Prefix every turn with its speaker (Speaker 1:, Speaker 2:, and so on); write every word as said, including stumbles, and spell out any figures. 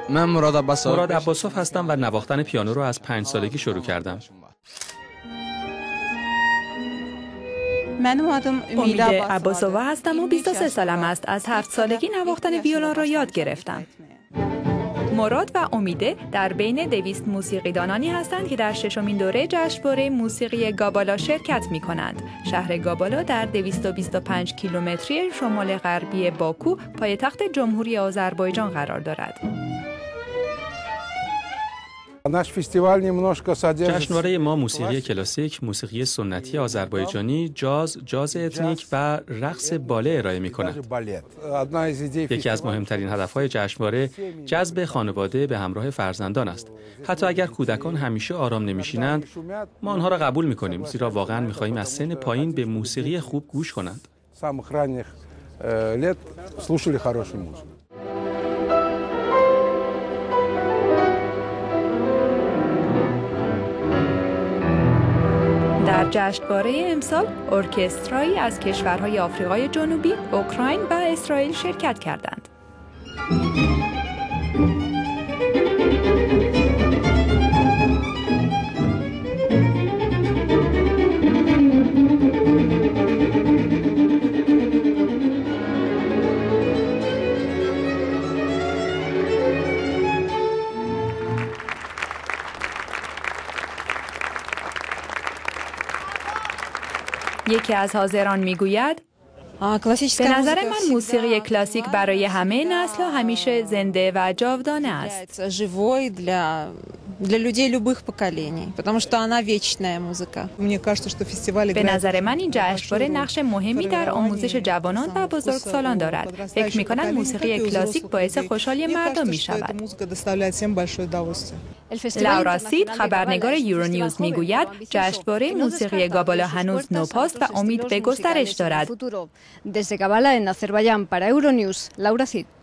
Speaker 1: من مراد عباسوف
Speaker 2: مراد عباسوف هستم و نواختن پیانو رو از پنج سالگی شروع کردم.
Speaker 3: من
Speaker 4: امید عباسوف هستم و بیست و سه سالم است. از هفت سالگی نواختن ویولن را یاد گرفتم. مراد و امیده در بین دویست موسیقیدانانی هستند که در ششمین دوره جشنواره موسیقی گابالا شرکت می کنند. شهر گابالا در دویست و بیست و پنج کیلومتری شمال غربی باکو، پایتخت جمهوری آذربایجان قرار دارد.
Speaker 2: جشنواره ما موسیقی کلاسیک، موسیقی سنتی آذربایجانی، جاز، جاز اتنیک و رقص باله ارائه می‌کند. یکی از مهمترین هدف‌های جشنواره جذب خانواده به همراه فرزندان است. حتی اگر کودکان همیشه آرام نمی‌شینند، ما آنها را قبول می‌کنیم، زیرا واقعاً می‌خواهیم از سن پایین به موسیقی خوب گوش کنند.
Speaker 4: در جشنواره امسال ارکسترایی از کشورهای آفریقای جنوبی، اوکراین و اسرائیل شرکت کردند. یکی از حاضران میگوید: به نظر من موسیقی کلاسیک برای همه نسل‌ها همیشه زنده و جاودانه است. به نظر من این جشنواره نقش مهمی در آموزش جوانان و بزرگسالان دارد. فکر می‌کنم موسیقی کلاسیک باعث خوشحالی مردم می‌شود. لورا سید، خبرنگار یورونیوز، میگوید جشنواره موسیقی گابالا هنوز نوپاست و امید به گسترش دارد.
Speaker 5: Desde Gabala en Azerbaiyán para Euronews, Laura Cid.